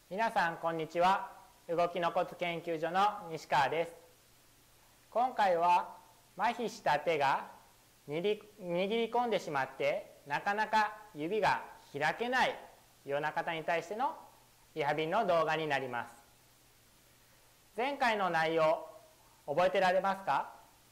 皆さんこんにちは。動きのコツ研究所の西川です。今回は麻痺した手が握り込んでしまってなかなか指が開けないような方に対してのリハビリの動画になります。前回の内容覚えてられますか？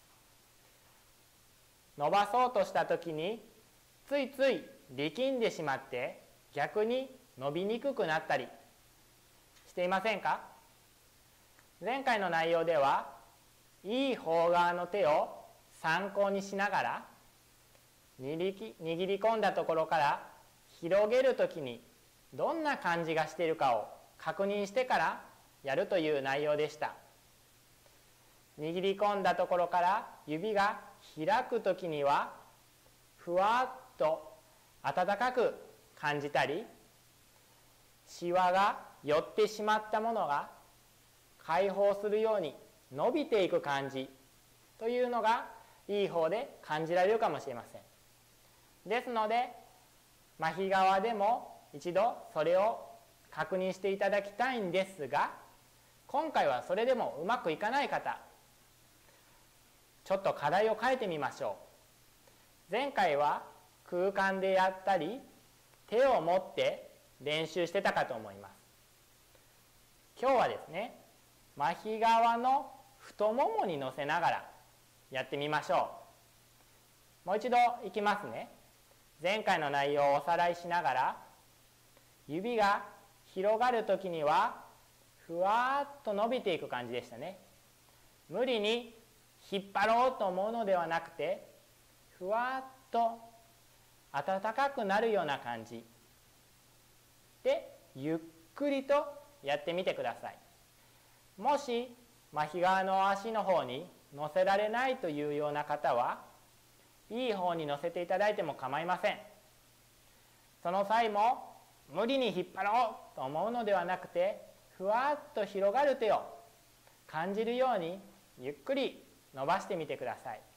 伸ばそうとした時についつい力んでしまって逆に伸びにくくなったりしていませんか？前回の内容ではいい方側の手を参考にしながら握り込んだところから広げるときにどんな感じがしているかを確認してからやるという内容でした。握り込んだところから指が開くときにはふわっと温かく感じたり、シワが寄ってしまったものが解放するように伸びていく感じというのがいい方で感じられるかもしれません。ですので麻痺側でも一度それを確認していただきたいんですが、今回はそれでもうまくいかない方、ちょっと課題を変えてみましょう。前回は空間でやったり手を持って練習してたかと思います。今日はですね、麻痺側の太ももに乗せながらやってみましょう。もう一度いきますね。前回の内容をおさらいしながら、指が広がるときにはふわっと伸びていく感じでしたね。無理に引っ張ろうと思うのではなくて、ふわっと温かくなるような感じでゆっくりとやってみてください。もし麻痺側の足の方に乗せられないというような方はいい方に乗せていただいても構いません。その際も無理に引っ張ろうと思うのではなくて、ふわっと広がる手を感じるようにゆっくり伸ばしてみてください。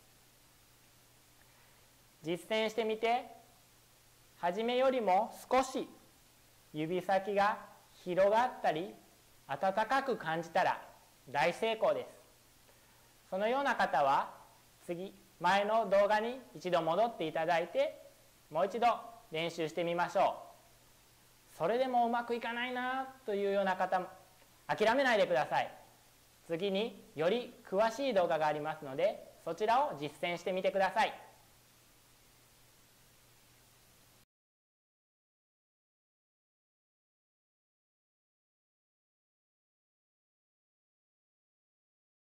実践してみて、初めよりも少し指先が広がったり温かく感じたら大成功です。そのような方は前の動画に一度戻っていただいて、もう一度練習してみましょう。それでもうまくいかないなというような方も諦めないでください。次により詳しい動画がありますので、そちらを実践してみてください。